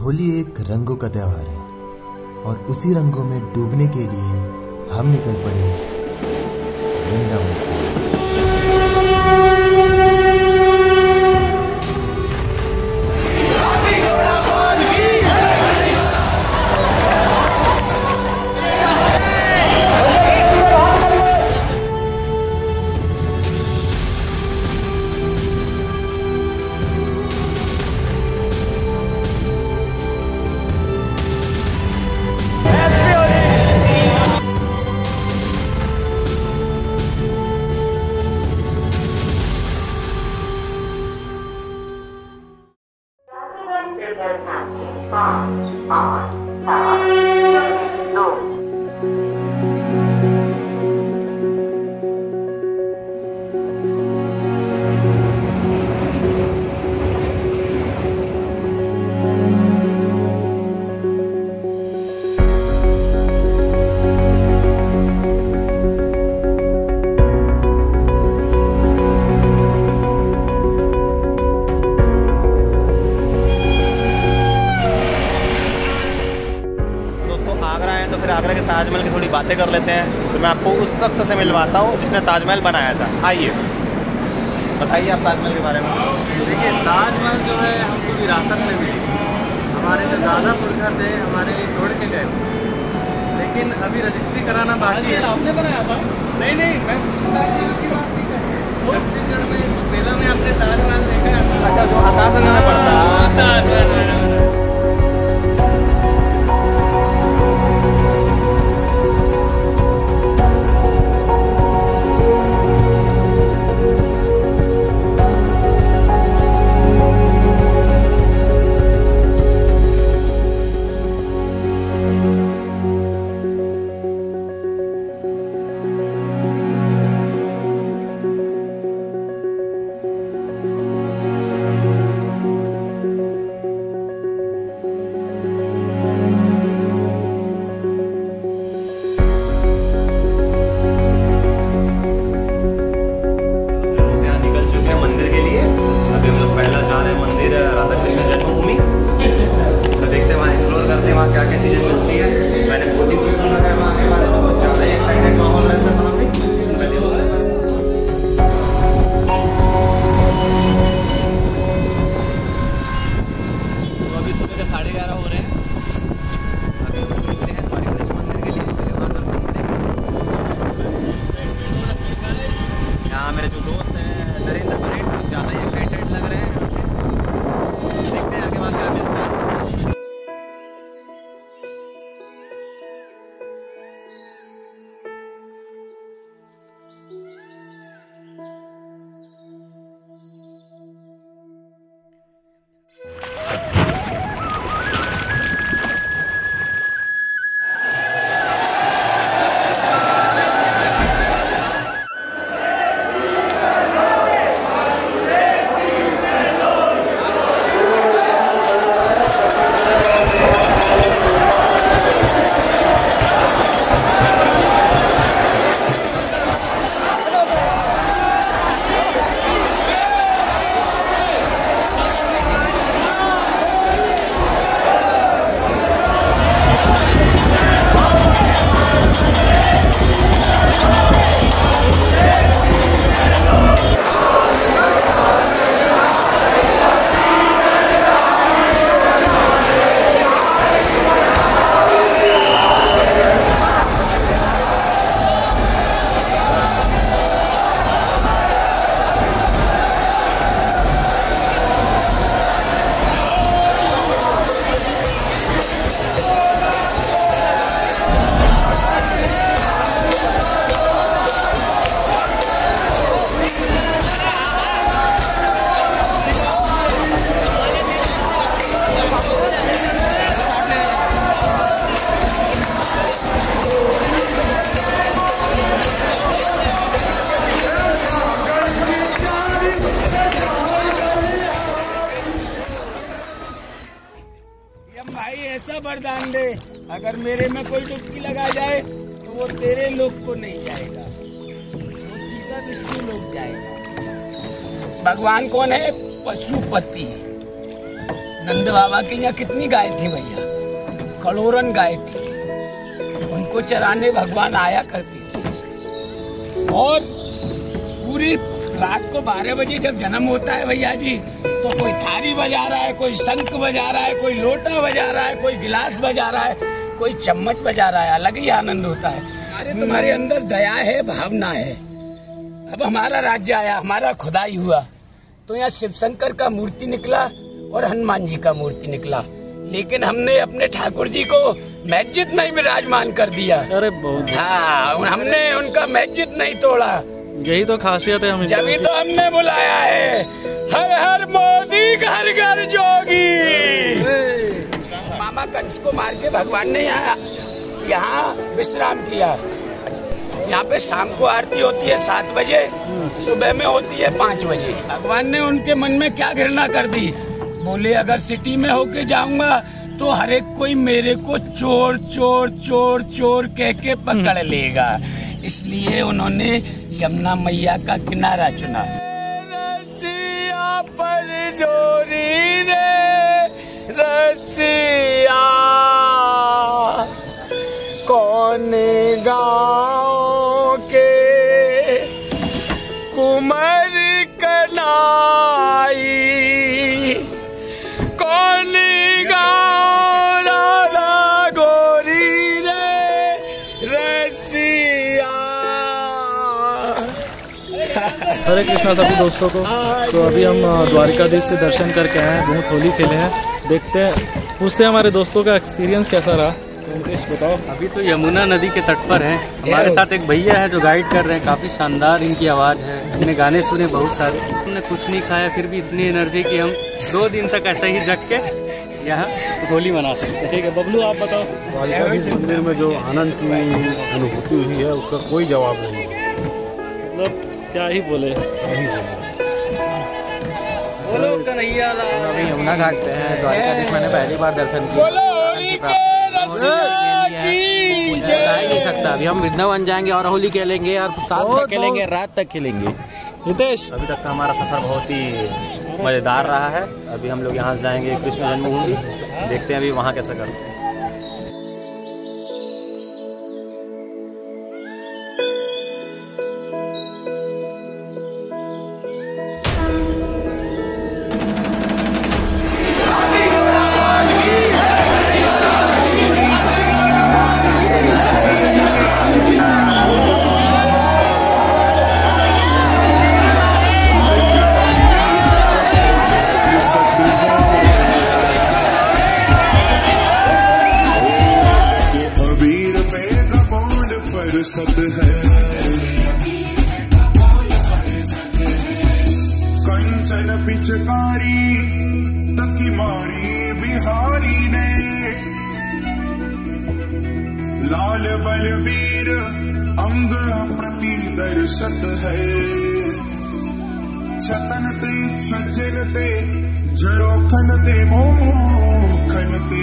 होली एक रंगों का त्योहार है और उसी रंगों में डूबने के लिए हम निकल पड़े वृंदावन की। आगरा के ताजमहल की थोड़ी बातें कर लेते हैं। तो मैं आपको उस शख्स से मिलवाता हूँ जिसने ताजमहल बनाया था। आइए बताइए आप ताजमहल के बारे में। देखिए, ताजमहल जो है हमको विरासत में मिली। हमारे जो दादा पुरखा थे हमारे लिए छोड़ के गए, लेकिन अभी रजिस्ट्री कराना बाकी है। आपने बनाया था? नहीं, मैं छत्तीसगढ़ में मेला में आपने ताजमहल देखा है? अच्छा, जो आकाश में पड़ता है। क्या क्या चीजें मिलती है, मैंने खुद ही कुछ सुना है वहाँ के बारे में, बहुत ज़्यादा ही एक्साइटेड माहौल रहता है वहाँ पे। तो अभी सुबह के 11:30 हो रहे हैं। अभी हम लोग निकले हैं द्वारिकाधीश मंदिर के लिए। वहाँ दर्शन करेंगे। यहाँ मेरे जो दोस्त हैं नरेंद्र परेड, कुछ ज़्यादा ही एक्साइटेड लग रहे हैं। देखते हैं आगे वहाँ क्या मिलता है। ऐसा वरदान दे, अगर मेरे में कोई डुबकी लगा जाए तो वो तेरे लोक को नहीं जाएगा, वो सीधा विष्णु लोक जाएगा। भगवान कौन है? पशुपति। नंद बाबा के यहाँ कितनी गाय थी भैया, करोड़न गाय थी। उनको चराने भगवान आया करती थी। और पूरी रात को 12 बजे जब जन्म होता है भैया जी, तो कोई थारी बजा रहा है, कोई शंख बजा रहा है, कोई लोटा बजा रहा है, कोई गिलास बजा रहा है, कोई चम्मच बजा रहा है। अलग ही आनंद होता है। अरे तुम्हारे अंदर दया है, भावना है। अब हमारा राज्य आया, हमारा खुदाई हुआ, तो यहाँ शिव शंकर का मूर्ति निकला और हनुमान जी का मूर्ति निकला, लेकिन हमने अपने ठाकुर जी को मस्जिद में विराजमान कर दिया। अरे बहुत, हाँ, हमने उनका मस्जिद नहीं तोड़ा। यही तो खासियत है। जब तो हमने बुलाया है, हर हर मोदी घर घर जोगी। मामा कंस को मार के भगवान ने यहाँ विश्राम किया। यहाँ पे शाम को आरती होती है 7 बजे, सुबह में होती है 5 बजे। भगवान ने उनके मन में क्या घृणा कर दी, बोले अगर सिटी में होके जाऊंगा तो हर एक कोई मेरे को चोर चोर चोर चोर कह के पकड़ लेगा। इसलिए उन्होंने यमुना मैया का किनारा चुना। रसिया पर जोरी रे रसिया, कौन गाँव के कुमार कनाई, कौन गाँव राधा गोरी रे रसिया। हरे कृष्णा सभी दोस्तों को। तो अभी हम द्वारिकाधीश से दर्शन करके आए हैं, बहुत होली खेले हैं। देखते हैं, पूछते हैं हमारे दोस्तों का एक्सपीरियंस कैसा रहा। बताओ। अभी तो यमुना नदी के तट पर हैं। हमारे साथ एक भैया है जो गाइड कर रहे हैं। काफ़ी शानदार इनकी आवाज़ है। हमने गाने सुने बहुत सारे। हमने कुछ नहीं खाया, फिर भी इतनी एनर्जी कि हम 2 दिन तक ऐसे ही जग के यहाँ होली मना सकते हैं। ठीक है बबलू, आप बताओ। द्वारिकाधीश मंदिर में जो आनंद की अनुभूति हुई है उसका कोई जवाब नहीं है। मतलब क्या ही बोले। बोलो कन्हैया लाल। अभी यमुना घाट पे हैं। द्वारिकाधीश मैंने पहली बार दर्शन किया। बता ही नहीं सकता। अभी हम वृंदावन जाएंगे और होली खेलेंगे और साथ तक खेलेंगे, रात तक खेलेंगे। हितेश, अभी तक का हमारा सफ़र बहुत ही मज़ेदार रहा है। अभी हम लोग यहाँ से जाएंगे कृष्ण जन्मभूमि, देखते हैं अभी वहाँ कैसा करते हैं। सत है कंचन पिचकारी तकी मारी बिहारी ने, लाल बलवीर अंग प्रति दर्शत है। छतन ते सज्जन ते जड़ोखन ते मोखन ते,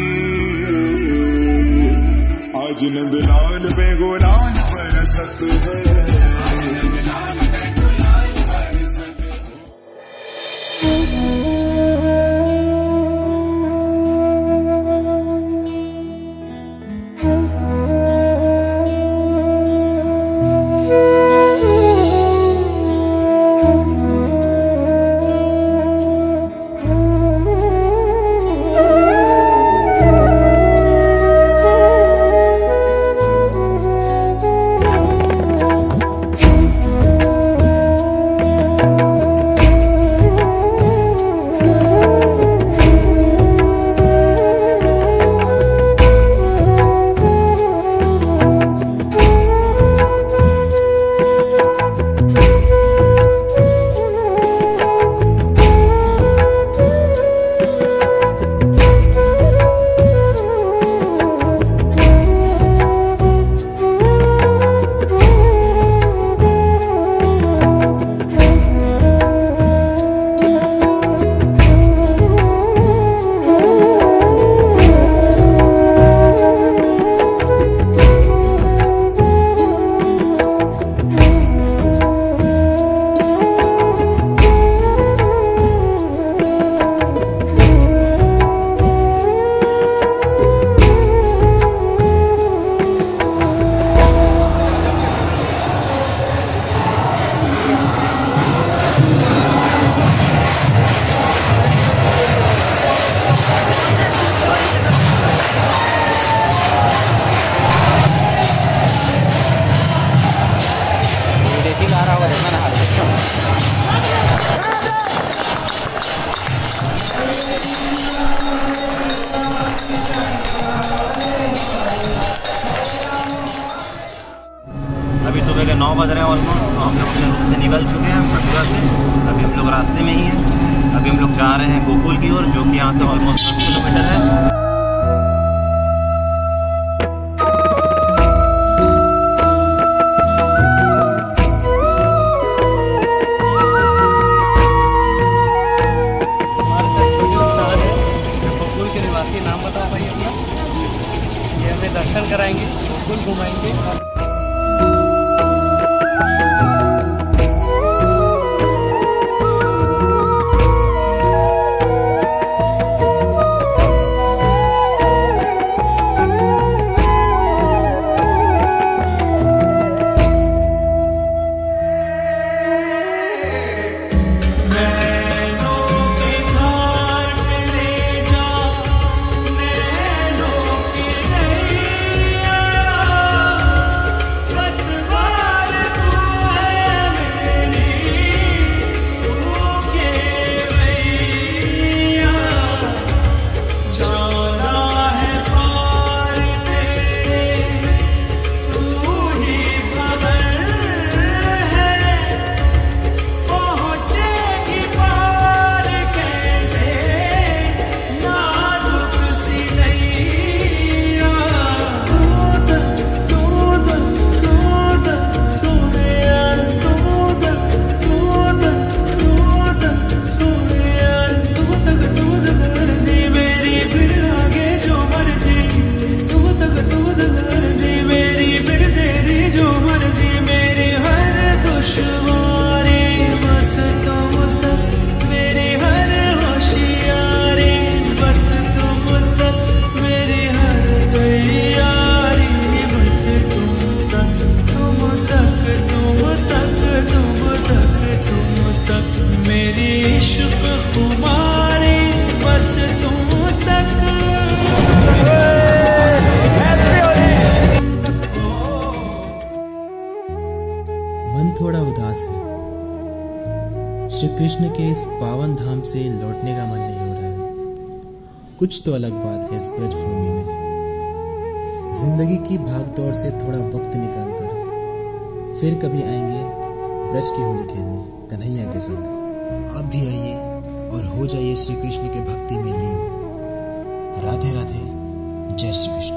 आज नंदलाल बेगोलाल बरसत है। जा रहे हैं गोकुल की ओर, जो कि यहाँ से ऑलमोस्ट 10 किलोमीटर है। नाम बताओ भाई अपना। ये हमें दर्शन कराएंगे, गोकुल घुमाएंगे। मन थोड़ा उदास है। श्री कृष्ण के इस पावन धाम से लौटने का मन नहीं हो रहा है। कुछ तो अलग बात है इस ब्रज भूमि में। जिंदगी की भागदौड़ से थोड़ा वक्त निकालकर फिर कभी आएंगे ब्रज की होली खेलने कन्हैया के संग। आप भी आइए और हो जाइए श्री कृष्ण के भक्ति में लीन। राधे राधे, जय श्री कृष्ण।